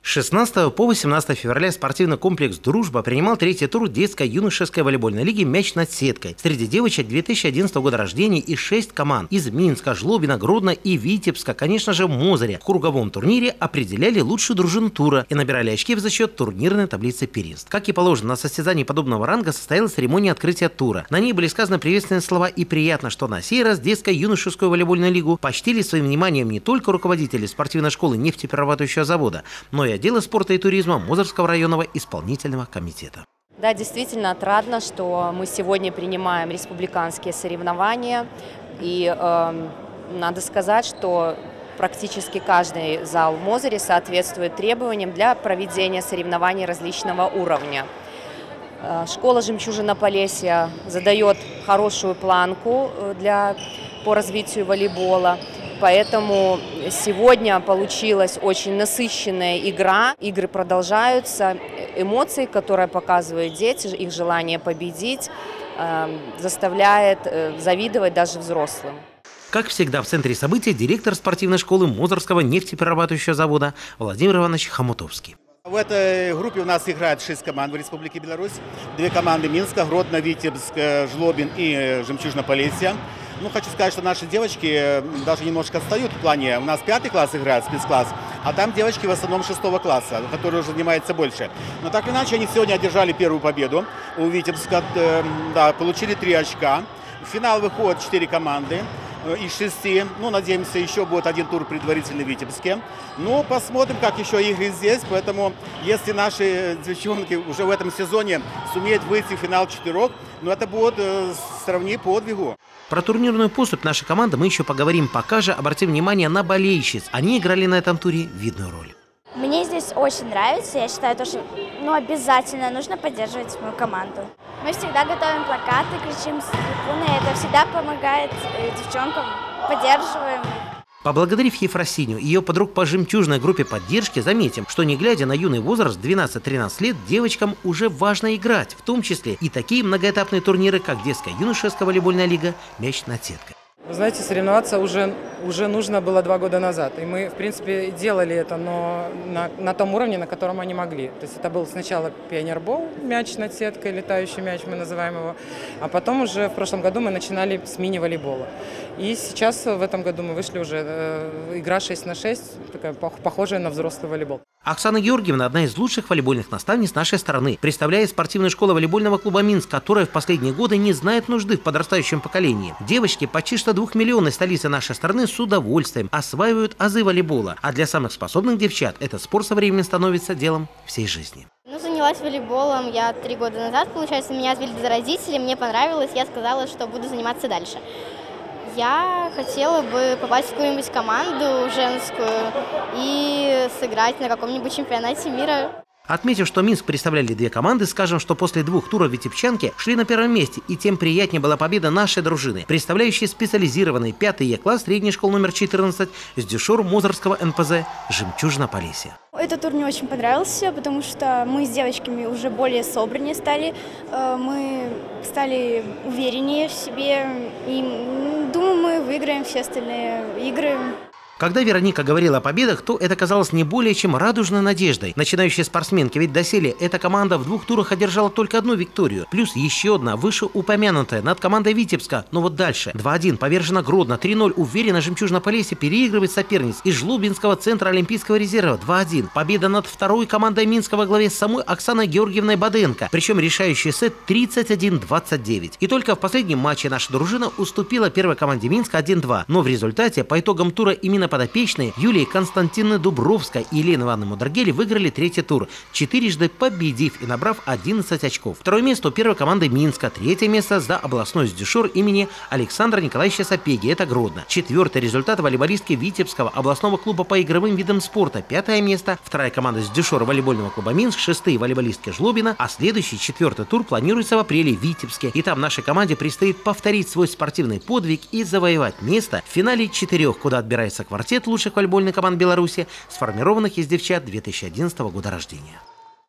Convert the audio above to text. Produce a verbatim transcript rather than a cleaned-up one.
С шестнадцатого по восемнадцатое февраля спортивный комплекс «Дружба» принимал третий тур детско-юношеской волейбольной лиги «Мяч над сеткой». Среди девочек две тысячи одиннадцатого года рождения и шесть команд из Минска, Жлобина, Гродно и Витебска, конечно же, в Мозыре. В круговом турнире определяли лучшую дружину тура и набирали очки за счет турнирной таблицы первенств. Как и положено, на состязании подобного ранга состоялась церемония открытия тура. На ней были сказаны приветственные слова, и приятно, что на сей раз детско-юношескую волейбольную лигу почтили своим вниманием не только руководители спортивной школы нефтеперерабатывающего завода, но и отдела спорта и туризма Мозырского районного исполнительного комитета. Да, действительно отрадно, что мы сегодня принимаем республиканские соревнования. И э, надо сказать, что практически каждый зал в Мозыре соответствует требованиям для проведения соревнований различного уровня. Э, школа «Жемчужина Полесья» задает хорошую планку для, по развитию волейбола. Поэтому сегодня получилась очень насыщенная игра. Игры продолжаются. Эмоции, которые показывают дети, их желание победить, заставляет завидовать даже взрослым. Как всегда, в центре событий директор спортивной школы Мозырского нефтеперерабатывающего завода Владимир Иванович Хомутовский. В этой группе у нас играет шесть команд в Республике Беларусь. Две команды Минска, Гродно, Витебск, Жлобин и Жемчужина Полесья. Ну, хочу сказать, что наши девочки даже немножко отстают в плане. У нас пятый класс играет, спецкласс, а там девочки в основном шестого класса, которые уже занимаются больше. Но так или иначе, они сегодня одержали первую победу у Витебска, да, получили три очка. В финал выходят четыре команды из шести. Ну, надеемся, еще будет один тур предварительный в Витебске. Ну, посмотрим, как еще игры здесь. Поэтому, если наши девчонки уже в этом сезоне сумеют выйти в финал четырех, ну, это будет э, сравнить по подвигу. Про турнирную поступь нашей команды мы еще поговорим. Пока же обратим внимание на болельщиц. Они играли на этом туре видную роль. Мне здесь очень нравится. Я считаю, что ну, обязательно нужно поддерживать мою команду. Мы всегда готовим плакаты, кричим с трибуны. Это всегда помогает девчонкам, поддерживаем. Поблагодарив Ефросинью и ее подруг по жемчужной группе поддержки, заметим, что не глядя на юный возраст двенадцать-тринадцать лет, девочкам уже важно играть, в том числе и такие многоэтапные турниры, как детско-юношеская волейбольная лига «Мяч над сеткой». Вы знаете, соревноваться уже, уже нужно было два года назад. И мы, в принципе, делали это, но на, на том уровне, на котором они могли. То есть это был сначала пионербол, мяч над сеткой, летающий мяч, мы называем его. А потом уже в прошлом году мы начинали с мини-волейбола. И сейчас в этом году мы вышли уже, э, игра шесть на шесть, такая похожая на взрослый волейбол. Оксана Георгиевна – одна из лучших волейбольных наставниц нашей страны, представляет спортивную школу волейбольного клуба «Минск», которая в последние годы не знает нужды в подрастающем поколении. Девочки почти что двухмиллионной столицы нашей страны с удовольствием осваивают азы волейбола, а для самых способных девчат этот спорт со временем становится делом всей жизни. Ну, занялась волейболом я три года назад, получается, меня отвели за родителей, мне понравилось, я сказала, что буду заниматься дальше. Я хотела бы попасть в какую-нибудь команду женскую и сыграть на каком-нибудь чемпионате мира. Отметив, что Минск представляли две команды, скажем, что после двух туров витебчанки шли на первом месте, и тем приятнее была победа нашей дружины, представляющей специализированный пятый Е-класс средней школы номер четырнадцать с дюшор Мозырского эн пэ зэ «Жемчужина Полесья». Этот тур мне очень понравился, потому что мы с девочками уже более собраннее стали, мы стали увереннее в себе, и думаю, мы выиграем все остальные игры. Когда Вероника говорила о победах, то это казалось не более чем радужной надеждой. Начинающие спортсменки, ведь доселе эта команда в двух турах одержала только одну викторию, плюс еще одна вышеупомянутая над командой Витебска. Но вот дальше. два-один повержена Гродно, три-ноль уверенно Жемчужина Полесья переигрывает соперниц из Жлобинского центра Олимпийского резерва, два-один. Победа над второй командой Минска во главе с самой Оксаной Георгиевной Баденко, причем решающий сет тридцать один двадцать девять. И только в последнем матче наша дружина уступила первой команде Минска один-два, но в результате по итогам тура именно подопечные Юлии Константиновны Дубровской и Елены Ивановны Мудрагели выиграли третий тур, четырежды победив и набрав одиннадцать очков. Второе место у первой команды Минска, третье место за областной сдюшор имени Александра Николаевича Сапеги, это Гродно. Четвертый результат волейболистки Витебского областного клуба по игровым видам спорта, пятое место. Вторая команда сдюшор волейбольного клуба Минск, шестые волейболистки Жлобина, а следующий четвертый тур планируется в апреле в Витебске. И там нашей команде предстоит повторить свой спортивный подвиг и завоевать место в финале четырех, куда отбирается квартет лучших волейбольных команд Беларуси, сформированных из девчат две тысячи одиннадцатого года рождения.